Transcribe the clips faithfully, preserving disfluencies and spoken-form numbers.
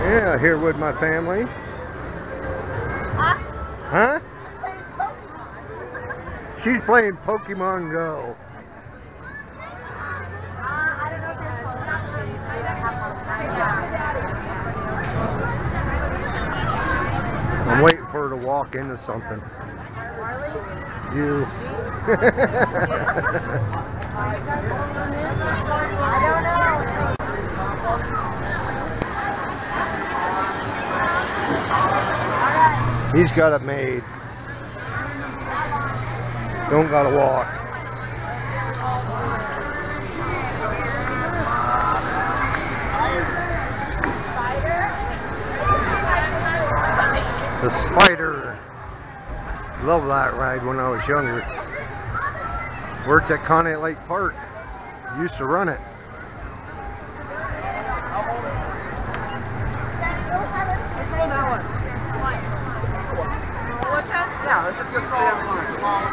Yeah, here with my family. Huh? Huh? I'm playing Pokemon. She's playing Pokemon Go. Uh, I don't know if you're close enough to me. I don't have one. I'm waiting for her to walk into something. Marley? You. I don't know. He's got it made. Don't gotta walk. The spider. Love that ride when I was younger. Worked at Connie Lake Park. Used to run it. Yeah, let's just go stay on line.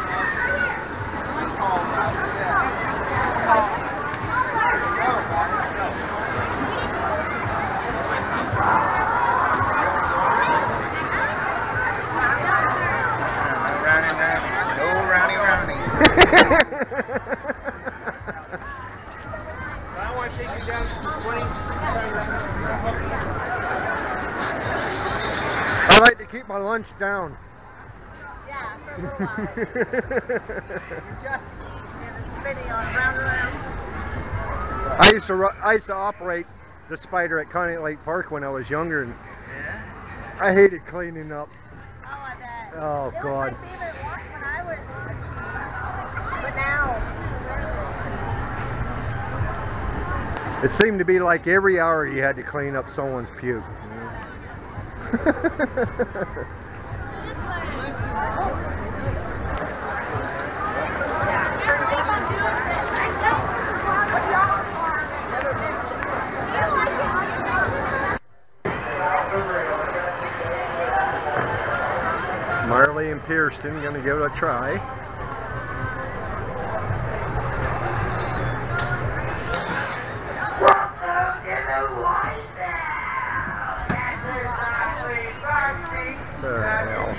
No roundy roundies. I want to take you down to twenty. I like to keep my lunch down. Yeah, for a little while. You're just eating and it's spinning on round and round. I used to ru I used to operate the spider at Connie Lake Park when I was younger, and Yeah? I hated cleaning up. Oh, I bet. Oh, it God. was my favorite walk when I was a kid. But now, It seemed to be like every hour you had to clean up someone's puke. Marley and Pearson gonna give it a try. The hell.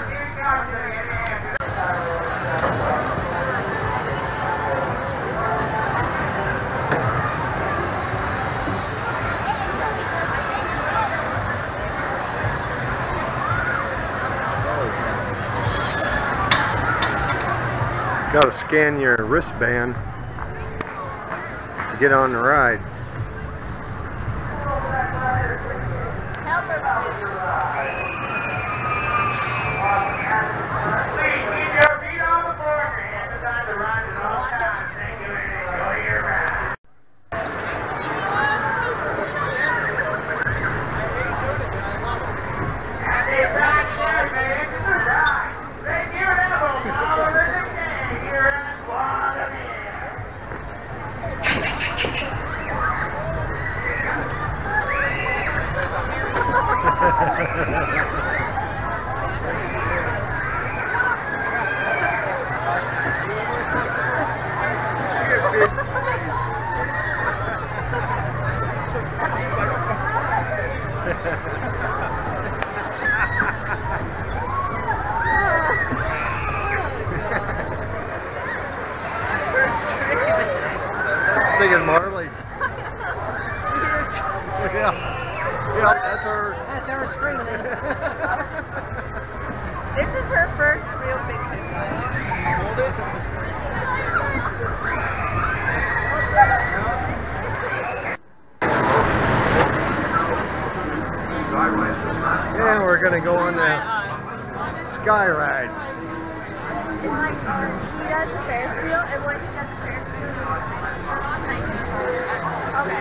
Got to scan your wristband to get on the ride. help her. Please keep your feet on the floor. Your hands behind the ride at all times. Thank you, and enjoy your ride. And they ride there, man. Right. Take your elbows all over the can here at Walameer. I'm thinking Marley. Yeah, yeah, that's her. That's our screaming. This is her first real big picture. And we're gonna go on the sky ride. It's like he does the Ferris wheel, and when he does the Ferris wheel, okay.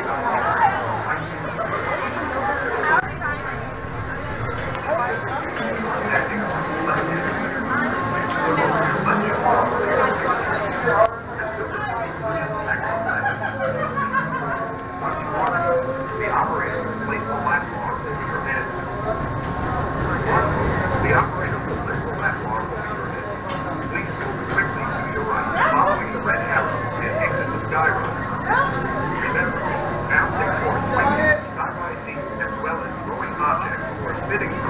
The operator will place the platform will be permitted. The operator will place the platform will be permitted. Please move quickly to your right, following the red arrow and exit the sky ride. Remember, now take forth sky ride seats as well as growing Fitting from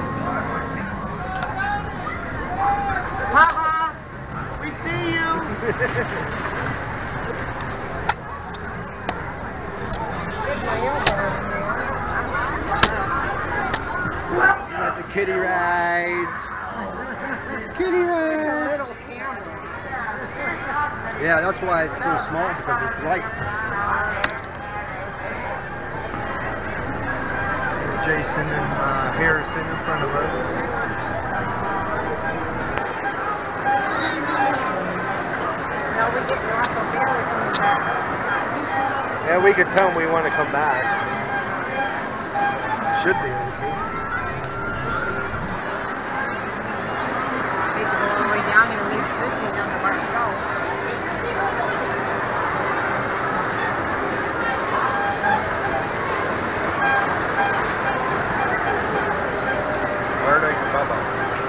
Papa, we see you. Got the kiddie rides. Kitty rides. Yeah, that's why it's so small, because it's light. Jason and uh, Harrison in front of us. Now we get off of there, we're coming back. Yeah, we could tell them we want to come back. Should be okay. Need to go all the way down here and leave Susie down the Martin Road. Where do you Bubba?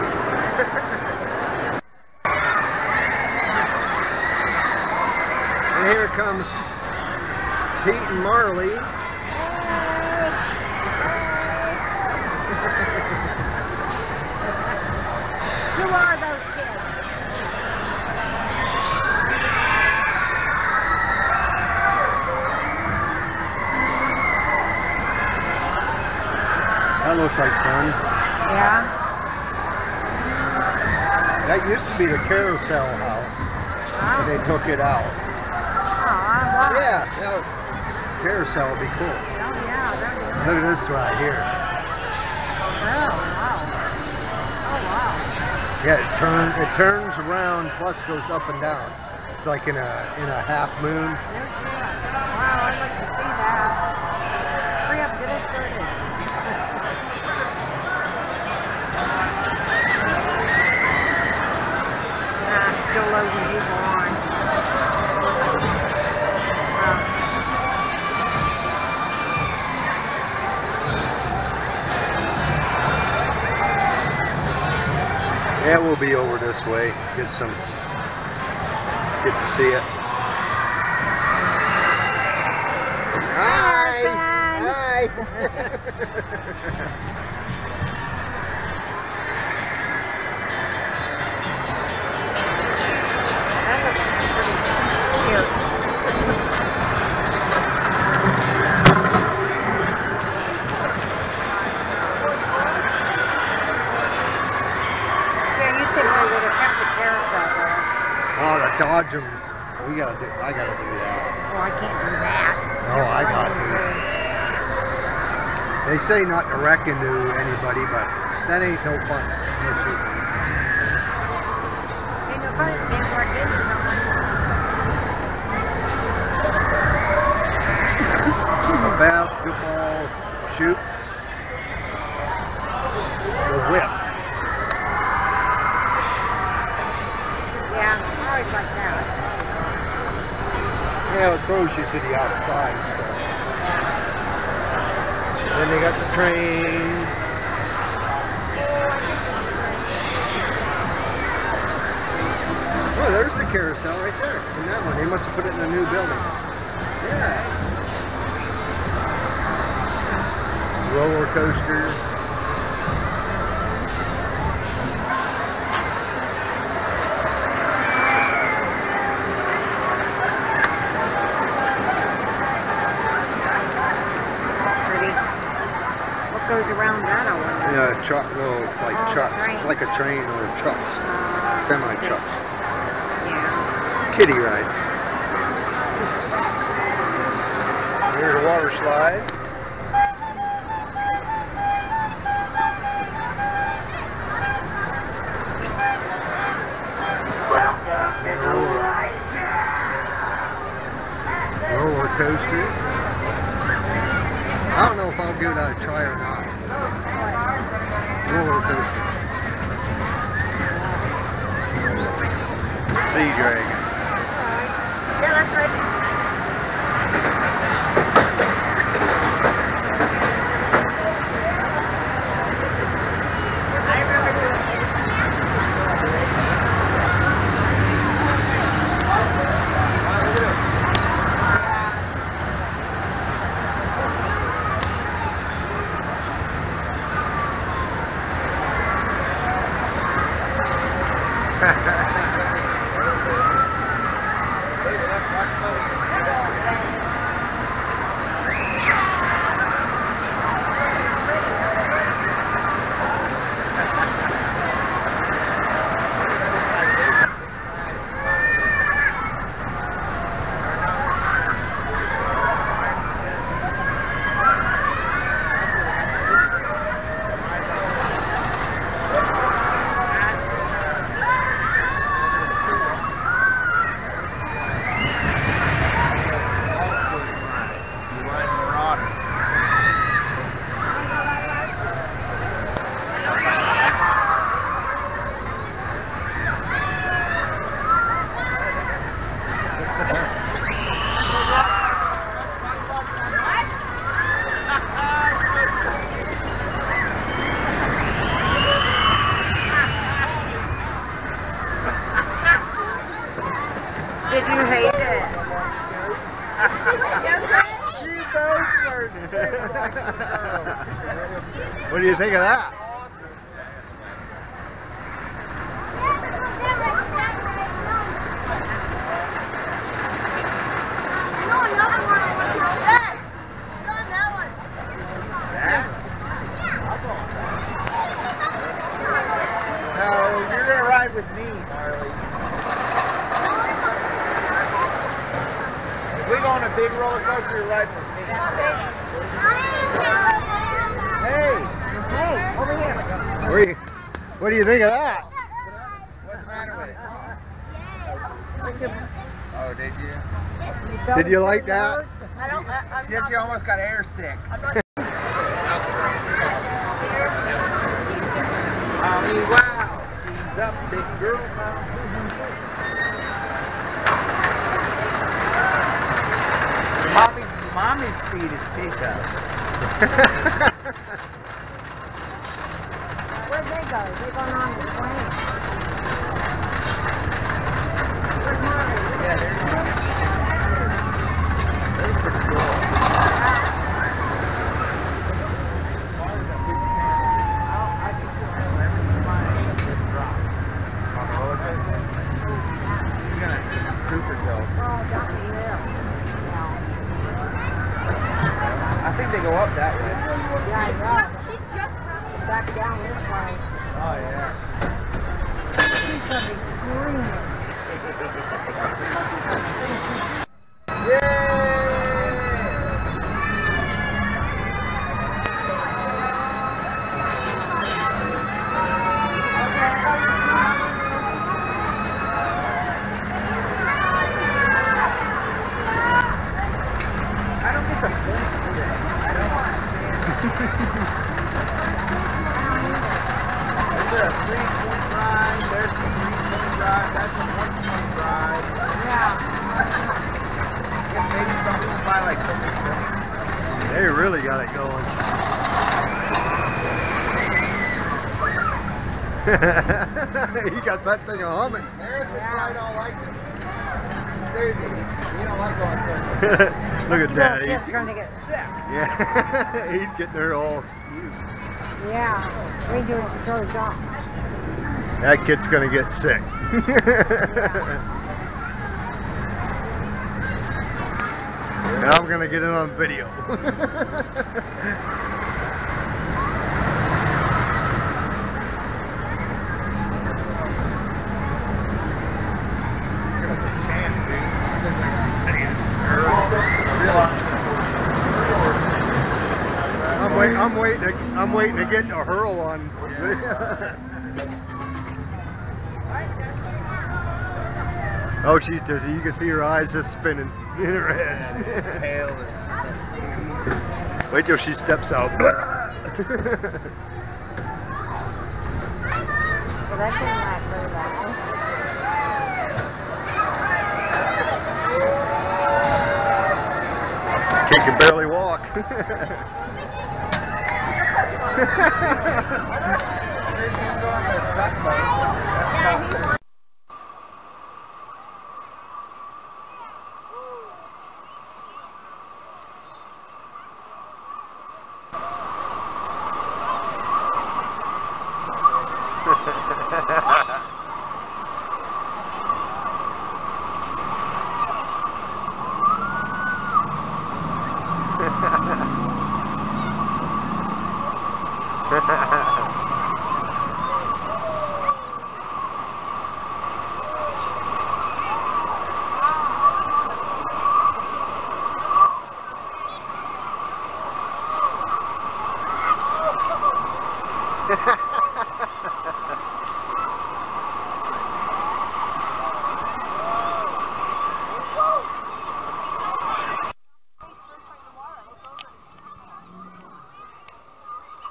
And here comes Pete and Marley. Who are those kids? That looks like fun. Yeah. That used to be the carousel house, Wow. but they took it out. Oh, wow. Yeah, that would, carousel would be cool. Oh, yeah. There you go. Look at this right here. Oh, wow. Oh, wow. Yeah, it turns it turns around, plus goes up and down. It's like in a in a half moon. There's that. Wow, I'd like to see that. Hurry up, get us started. Ah, still loading people on. Wow. Yeah, we'll be over this way. Get some, get to see it. Hi! Hi! That looks pretty cute. Yeah, you said they would have kept the carousel there. Oh, the Dodgems. We gotta do. I gotta do that. Oh, I can't do that. Oh, I got to. They say not to wreck into anybody, but that ain't no fun. No shit. Ain't no fun, can't work into someone. A basketball shoot. The whip. Yeah, I always like that. Yeah, it throws you to the outside. So. Then they got the train. Oh, there's the carousel right there. In that one, they must have put it in a new building. Yeah. Roller coaster. Goes around that, I wonder. Yeah, truck, little like Oh, trucks, train. like a train or trucks, Uh, semi trucks, Yeah. kiddie ride. Here's a water slide. Roller coaster. I don't know if I'll give that a try or not. Roller coaster. Sea dragon. Yeah, that's right. I remember doing it. What do you think of that? No, you're gonna ride with me, Marley. If we go on a big roller coaster, you ride with me. Hey! Hey, over here. What do you, what do you think of that? What's the matter with it? Oh, did you? Did you like that? I don't, I, I'm She said she almost got air sick. I'm not. I mean, wow. She's up, big girl. Mommy's, mommy's speed is pickup. Where'd they go? They going on the plane. Where's Marley? Yeah, they're They're pretty cool. I think they go up that way. Yeah, I know. She's just back down this way. Oh, yeah. She's gonna be screaming. I don't get the point today. I don't understand. Is there a three-point ride? There's a three-point ride. That's a one-point ride. Yeah. If maybe some people buy like so many points. They really got it going. He got that thing humming. Harris and I don't like it. Seriously, we don't like going there. Look at that. Little He's, kid's gonna get sick. yeah, he's getting her all. Yeah. We do it, she goes off. That kid's gonna get sick. Now I'm gonna get it on video. I'm wait, I'm waiting. To, I'm waiting to get a hurl on. Oh, she's dizzy. You can see her eyes just spinning in her head. Tail is. Wait till she steps out. Well, that didn't last very long. She can barely walk.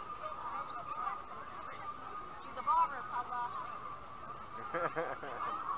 She's a bomber, Papa.